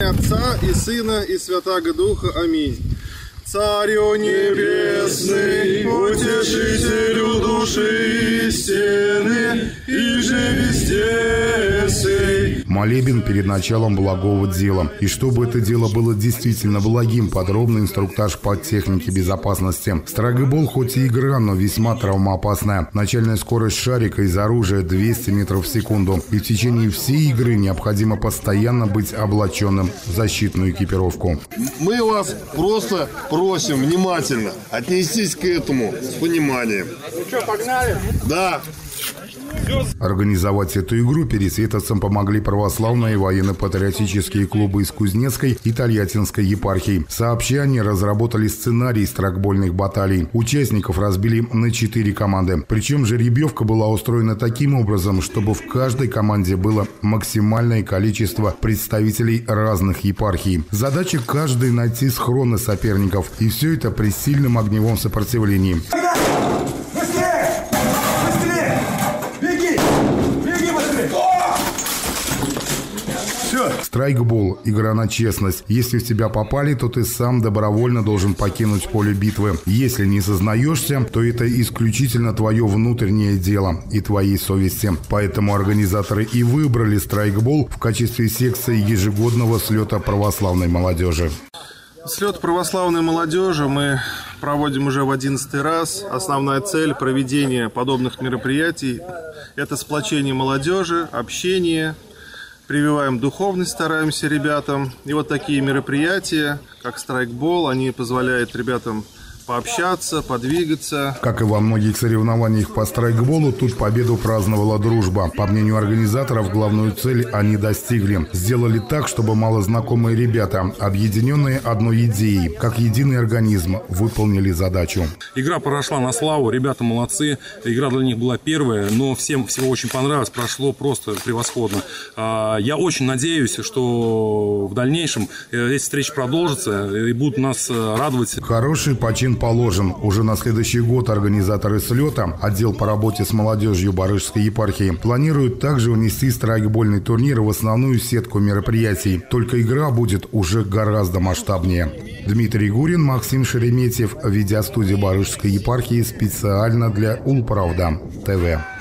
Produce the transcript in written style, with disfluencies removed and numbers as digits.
имя Отца и Сына и Святаго Духа. Аминь. Царю небесный, утешителю души истины, и же везде сей. Молебен перед началом благого дела. И чтобы это дело было действительно благим, подробный инструктаж по технике безопасности. Страйкбол хоть и игра, но весьма травмоопасная. Начальная скорость шарика из оружия 200 метров в секунду. И в течение всей игры необходимо постоянно быть облаченным в защитную экипировку. Мы вас просто просим внимательно отнестись к этому с пониманием. Ну что, погнали? Да. Организовать эту игру пересветовцам помогли православные военно-патриотические клубы из Кузнецкой и Тольяттинской епархий. Сообща они разработали сценарий страйкбольных баталий. Участников разбили на 4 команды. Причем жеребьевка была устроена таким образом, чтобы в каждой команде было максимальное количество представителей разных епархий. Задача каждой найти схроны соперников. И все это при сильном огневом сопротивлении. Страйкбол – игра на честность. Если в тебя попали, то ты сам добровольно должен покинуть поле битвы. Если не сознаешься, то это исключительно твое внутреннее дело и твоей совести. Поэтому организаторы и выбрали страйкбол в качестве секции ежегодного слета православной молодежи. Слет православной молодежи мы проводим уже в 11-й раз. Основная цель проведения подобных мероприятий – это сплочение молодежи, общение. Прививаем духовность, стараемся ребятам. И вот такие мероприятия, как страйкбол, они позволяют ребятам пообщаться, подвигаться. Как и во многих соревнованиях по страйкболу, тут победу праздновала дружба. По мнению организаторов, главную цель они достигли. Сделали так, чтобы малознакомые ребята, объединенные одной идеей, как единый организм, выполнили задачу. Игра прошла на славу, ребята молодцы. Игра для них была первая, но всем всего очень понравилось, прошло просто превосходно. Я очень надеюсь, что в дальнейшем эти встречи продолжатся и будут нас радовать. Хороший почин положен. Уже на следующий год организаторы слета, отдел по работе с молодежью Барышской епархии, планируют также унести страйкбольный турнир в основную сетку мероприятий. Только игра будет уже гораздо масштабнее. Дмитрий Гурин, Максим Шереметьев, видеостудия Барышской епархии специально для Улправда ТВ.